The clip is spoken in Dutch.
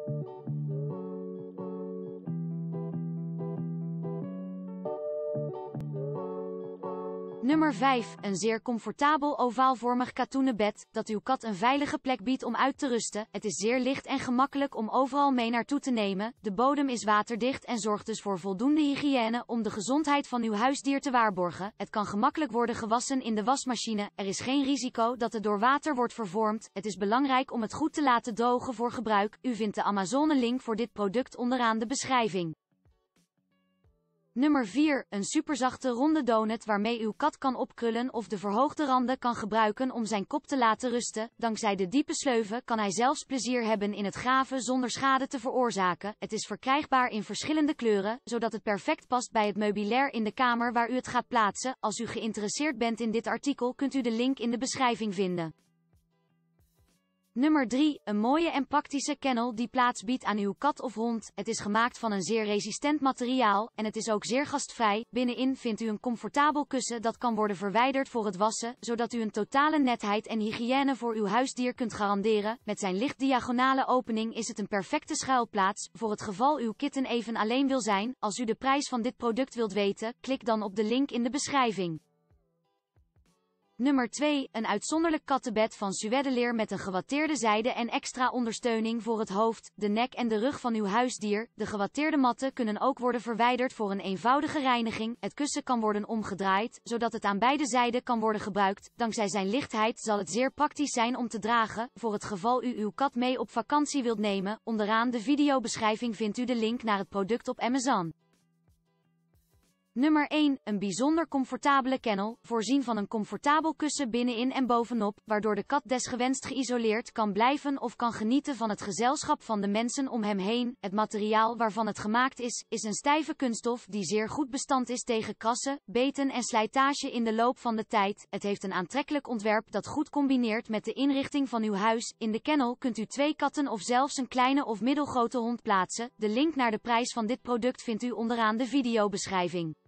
Nummer 5. Een zeer comfortabel ovaalvormig katoenen bed, dat uw kat een veilige plek biedt om uit te rusten. Het is zeer licht en gemakkelijk om overal mee naartoe te nemen. De bodem is waterdicht en zorgt dus voor voldoende hygiëne om de gezondheid van uw huisdier te waarborgen. Het kan gemakkelijk worden gewassen in de wasmachine. Er is geen risico dat het door water wordt vervormd. Het is belangrijk om het goed te laten drogen voor gebruik. U vindt de Amazone-link voor dit product onderaan de beschrijving. Nummer 4. Een superzachte ronde donut waarmee uw kat kan opkrullen of de verhoogde randen kan gebruiken om zijn kop te laten rusten. Dankzij de diepe sleuven kan hij zelfs plezier hebben in het graven zonder schade te veroorzaken. Het is verkrijgbaar in verschillende kleuren, zodat het perfect past bij het meubilair in de kamer waar u het gaat plaatsen. Als u geïnteresseerd bent in dit artikel kunt u de link in de beschrijving vinden. Nummer 3. Een mooie en praktische kennel die plaats biedt aan uw kat of hond. Het is gemaakt van een zeer resistent materiaal, en het is ook zeer gastvrij. Binnenin vindt u een comfortabel kussen dat kan worden verwijderd voor het wassen, zodat u een totale netheid en hygiëne voor uw huisdier kunt garanderen. Met zijn licht diagonale opening is het een perfecte schuilplaats, voor het geval uw kitten even alleen wil zijn. Als u de prijs van dit product wilt weten, klik dan op de link in de beschrijving. Nummer 2. Een uitzonderlijk kattenbed van suèdeleer met een gewatteerde zijde en extra ondersteuning voor het hoofd, de nek en de rug van uw huisdier. De gewatteerde matten kunnen ook worden verwijderd voor een eenvoudige reiniging. Het kussen kan worden omgedraaid, zodat het aan beide zijden kan worden gebruikt. Dankzij zijn lichtheid zal het zeer praktisch zijn om te dragen, voor het geval u uw kat mee op vakantie wilt nemen. Onderaan de videobeschrijving vindt u de link naar het product op Amazon. Nummer 1. Een bijzonder comfortabele kennel, voorzien van een comfortabel kussen binnenin en bovenop, waardoor de kat desgewenst geïsoleerd kan blijven of kan genieten van het gezelschap van de mensen om hem heen. Het materiaal waarvan het gemaakt is een stijve kunststof die zeer goed bestand is tegen krassen, beten en slijtage in de loop van de tijd. Het heeft een aantrekkelijk ontwerp dat goed combineert met de inrichting van uw huis. In de kennel kunt u 2 katten of zelfs een kleine of middelgrote hond plaatsen. De link naar de prijs van dit product vindt u onderaan de videobeschrijving.